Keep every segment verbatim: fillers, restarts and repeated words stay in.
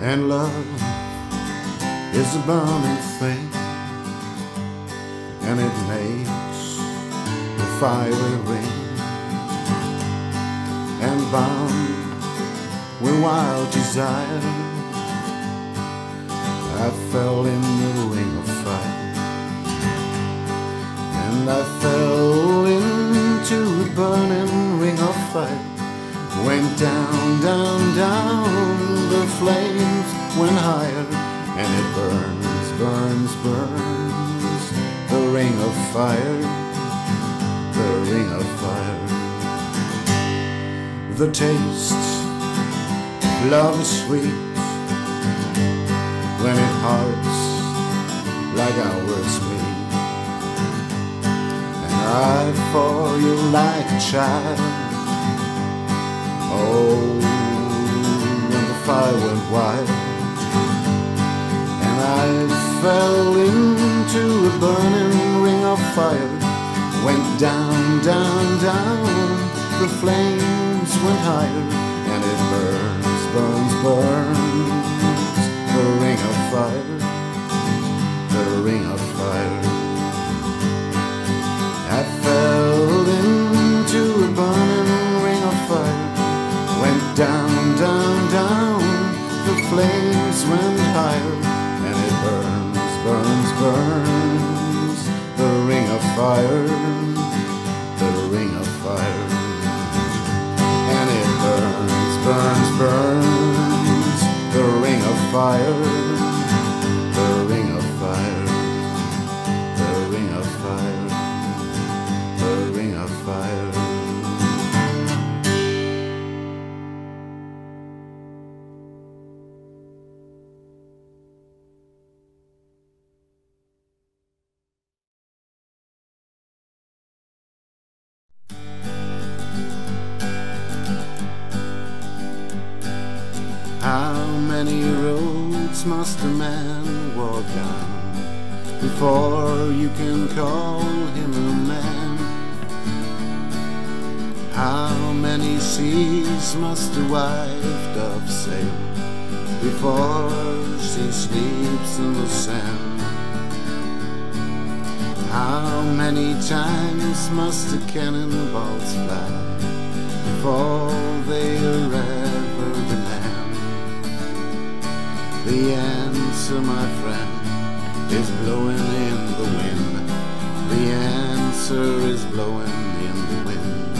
And love is a burning thing, and it makes the fiery ring. And bound with wild desire, I fell in the ring of fire. And I fell into the burning ring of fire. Went down, down, down, the flames went higher. And it burns, burns, burns, the ring of fire, the ring of fire. The taste of love is sweet when it hearts like ours meet. And I for you like a child. Oh, when the fire went wild, and I fell into a burning ring of fire. Went down, down, down, the flames went higher. And it burns, burns, burns, the ring of fire, the ring of fire. I fell into a burning ring of fire. Went down, down, down, the flames went higher. And it burns, burns, burns, the ring of fire, the ring of fire. And it burns, burns, burns, the ring of fire, the ring of fire, the ring of fire, the ring of fire. How many roads must a man walk down before you can call him a man? How many seas must a wife dove sail before she sleeps in the sand? How many times must the cannonballs fly before they are ever the land? The answer, my friend, is blowing in the wind. The answer is blowing in the wind.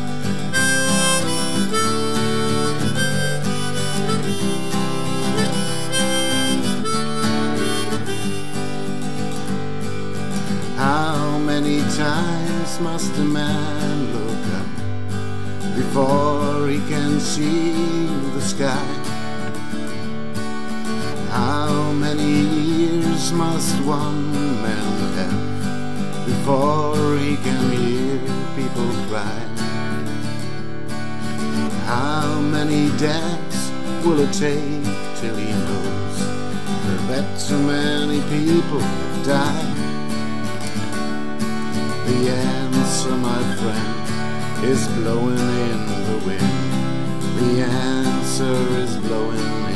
How many times must a man look up before he can see the sky? How many years must one man have before he can hear people cry? How many deaths will it take till he knows that so many people have died? The answer, my friend, is blowing in the wind. The answer is blowing in the wind.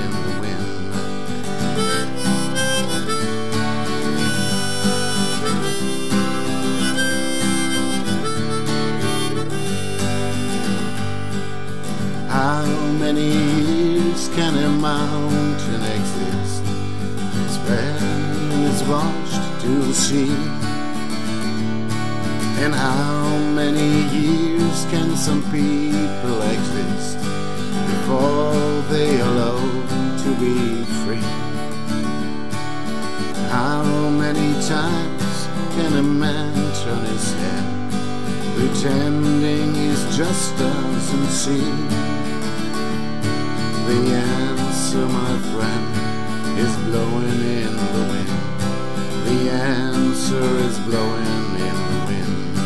How many years can a mountain exist when it's washed to the sea? And how many years can some people exist before they allow to be free? How many times can a man turn his head pretending he just doesn't see? The answer, my friend, is blowing in the wind. The answer is blowing in the wind.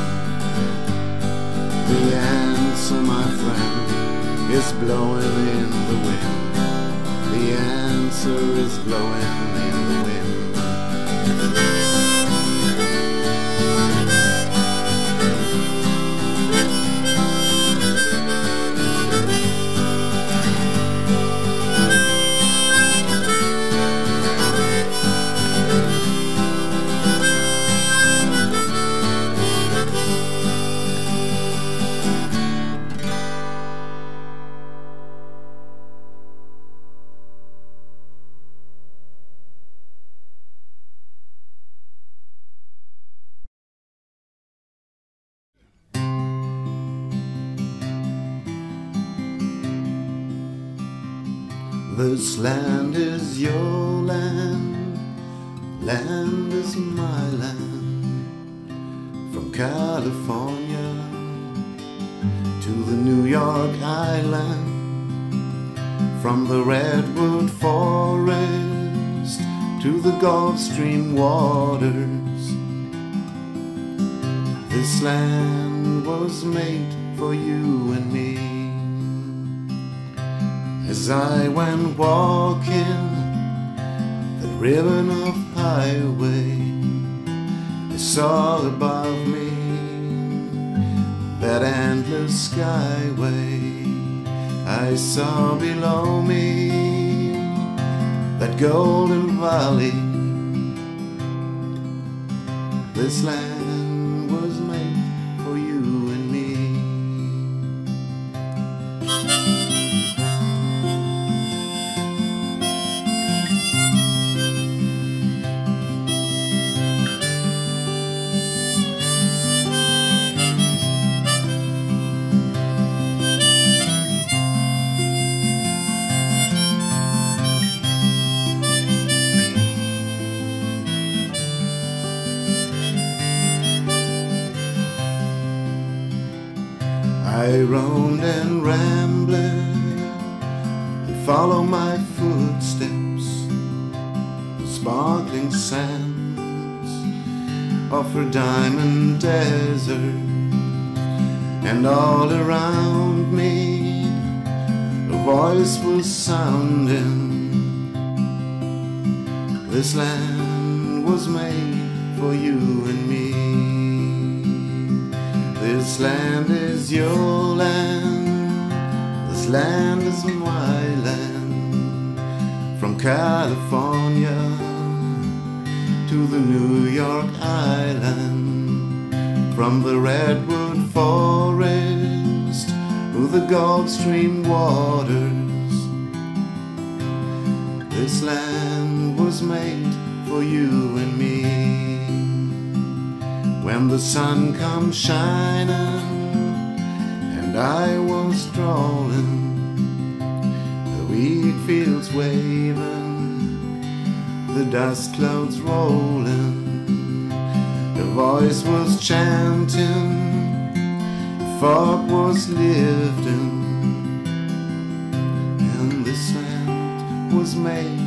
The answer, my friend, is blowing in the wind. The answer is blowing in the wind. This land is your land, land is my land. From California to the New York Island, from the redwood forest to the Gulf Stream waters, this land was made for you and me. As I went walking the ribbon of highway, I saw above me that endless skyway. I saw below me that golden valley. This land was made for you and me. I roamed and rambled and followed my footsteps, the sparkling sands of her diamond desert, and all around me a voice was sounding. This land was made for you and me. This land is your land, this land is my land. From California to the New York Island, from the redwood forest to the Gulf Stream waters, this land was made for you and me. When the sun comes shining and I was strolling, the wheat fields waving, the dust clouds rolling, the voice was chanting, the fog was lifting, and this land was made